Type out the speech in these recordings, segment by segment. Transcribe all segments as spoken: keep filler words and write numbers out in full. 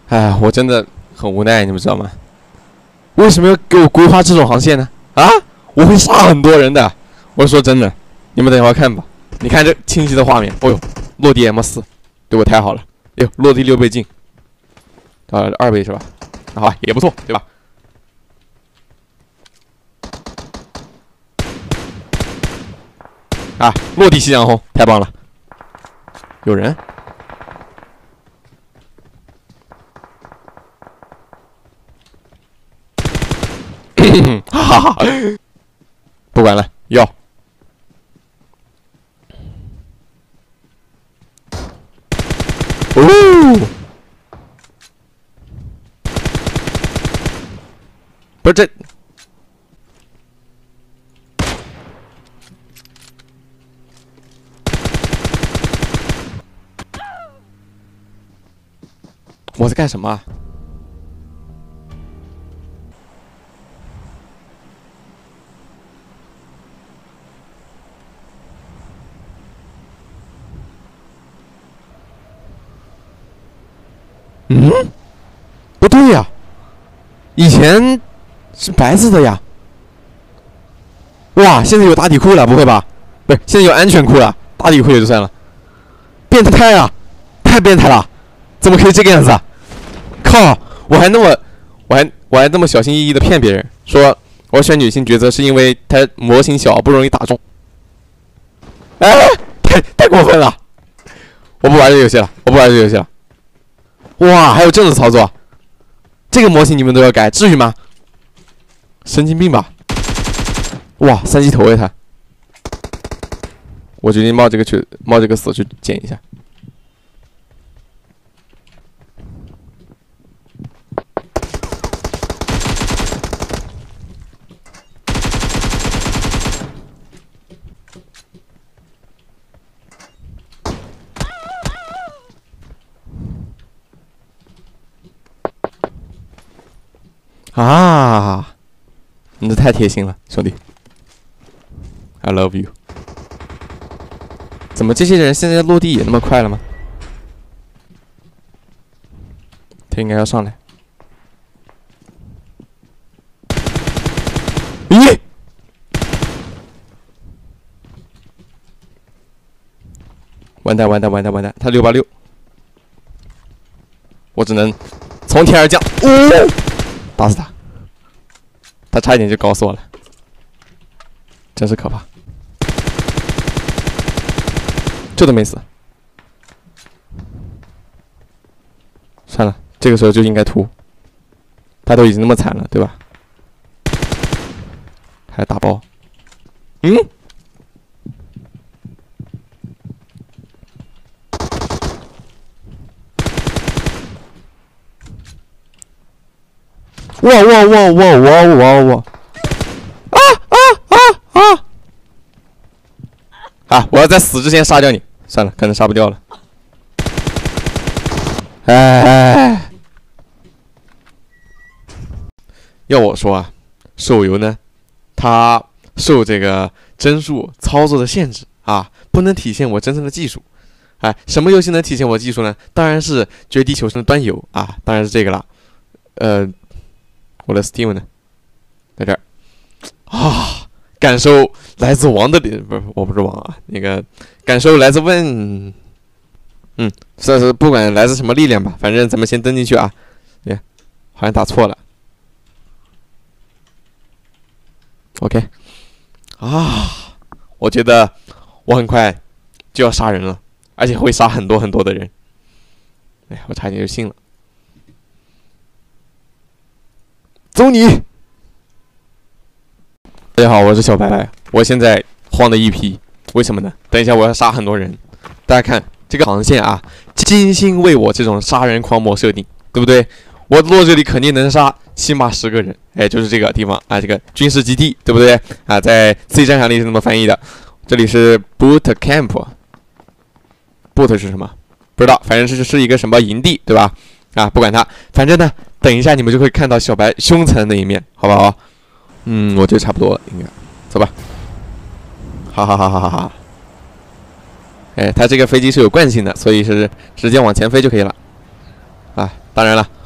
哎，我真的很无奈，你们知道吗？为什么要给我规划这种航线呢？啊，我会杀很多人的。我说真的，你们等一会儿看吧。你看这清晰的画面，哦呦，落地 M 四，对我太好了。哎呦，落地六倍镜，啊，二倍是吧？好吧，也不错，对吧？啊，落地夕阳红，太棒了！有人。哈哈，不管了，要。哦，不是这，我在干什么啊？嗯，不对呀，以前是白色的呀。哇，现在有打底裤了，不会吧？不是，现在有安全裤了，打底裤也就算了。变态啊，太变态了，怎么可以这个样子啊？靠，我还那么，我还我还那么小心翼翼的骗别人，说我选女性角色是因为她模型小，不容易打中。哎，太太过分了！我不玩这个游戏了，我不玩这个游戏了。哇，还有这种操作，这个模型你们都要改，至于吗？神经病吧！哇，三级头哎他！我决定冒这个去冒这个死去捡一下。啊，你这太贴心了，兄弟 ！I love you。怎么这些人现在落地也那么快了吗？他应该要上来。咦？完蛋完蛋完蛋完蛋！他六八六，我只能从天而降，哦，打死他！他差一点就搞死我了，真是可怕。这都没死，算了，这个时候就应该突。他都已经那么惨了，对吧？还打包，嗯？哇哇哇哇哇哇哇！啊啊啊啊！啊！我要在死之前杀掉你。算了，可能杀不掉了。哎，要我说啊，手游呢，它受这个帧数操作的限制啊，不能体现我真正的技术。哎，什么游戏能体现我技术呢？当然是《绝地求生》的端游啊，当然是这个了。呃，我的 Steam 呢，在这儿啊。感受来自王的力，不是，我不是王啊，那个感受来自问，嗯，算是不管来自什么力量吧，反正咱们先登进去啊。耶，好像打错了。OK， 啊，我觉得我很快就要杀人了，而且会杀很多很多的人。哎，我差点就信了。走你！大家好，我是小白白，我现在慌的一批，为什么呢？等一下我要杀很多人，大家看这个航线啊，精心为我这种杀人狂魔设定，对不对？我落这里肯定能杀起码十个人，哎，就是这个地方啊，这个军事基地，对不对？啊，在 C 战场里是这么翻译的，这里是 Boot Camp，Boot 是什么？不知道，反正是是一个什么营地，对吧？啊，不管它，反正呢，等一下你们就会看到小白凶残的那一面，好不好？嗯，我觉得差不多了，应该，走吧。哈哈哈哈哈哈！哎，它这个飞机是有惯性的，所以是直接往前飞就可以了。啊，当然了，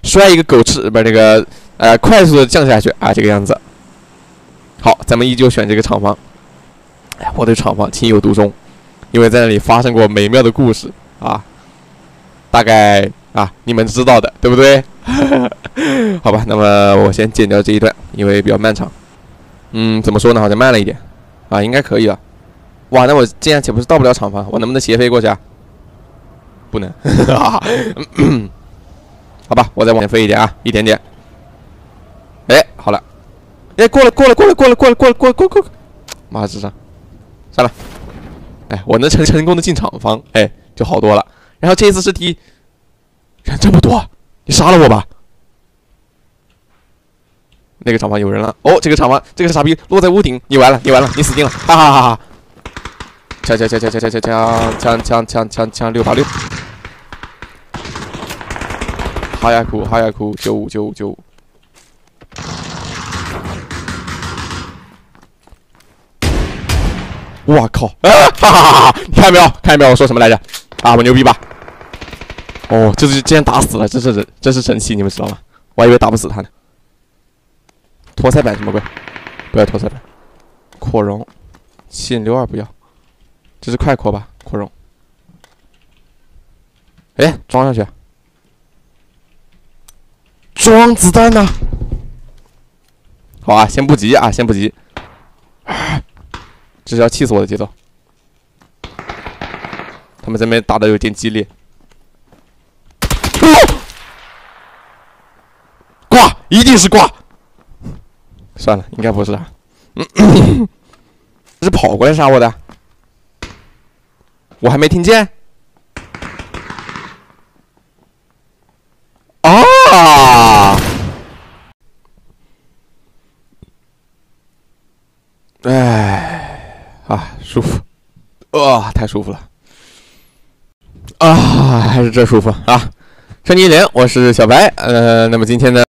摔一个狗吃，不是那个呃，快速的降下去啊，这个样子。好，咱们依旧选这个厂房。哎，我对厂房情有独钟，因为在那里发生过美妙的故事啊，大概啊你们知道的，对不对？好吧，那么我先剪掉这一段，因为比较漫长。嗯，怎么说呢？好像慢了一点啊，应该可以了。哇，那我这样岂不是到不了厂房？我能不能斜飞过去啊？不能。好吧，我再往前飞一点啊，一点点。哎，好了。哎，过了，过了，过了，过了，过了，过了，过了，过了，过了。妈智商，算了。哎，我能成成功的进厂房，哎，就好多了。然后这一次是第人这么多，你杀了我吧？那个厂房有人了。哦，这个厂房，这个傻逼落在屋顶，你完了，你完了，你死定了！哈哈哈哈！枪枪枪枪枪枪枪枪枪枪枪枪六八六。哈呀哭，哈呀哭，九五九五九五。我靠！啊哈哈哈！你看没有？看见没有？我说什么来着？啊，我牛逼吧？哦，这是竟然打死了，这是这是神器，你们知道吗？我还以为打不死他呢。拖塞板什么鬼？不要拖塞板。扩容，七零六二不要。这是快扩吧？扩容。哎，装上去。装子弹呢？好啊，先不急啊，先不急。这是要气死我的节奏。他们这边打的有点激烈。哦、挂，一定是挂。算了，应该不是他。嗯、这是跑过来杀我的，我还没听见。啊！哎，啊，舒服，啊，太舒服了，啊，还是这舒服啊！春节联，我是小白，呃，那么今天呢？